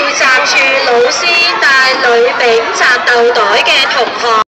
集處老師帶女丙紮豆袋嘅同學。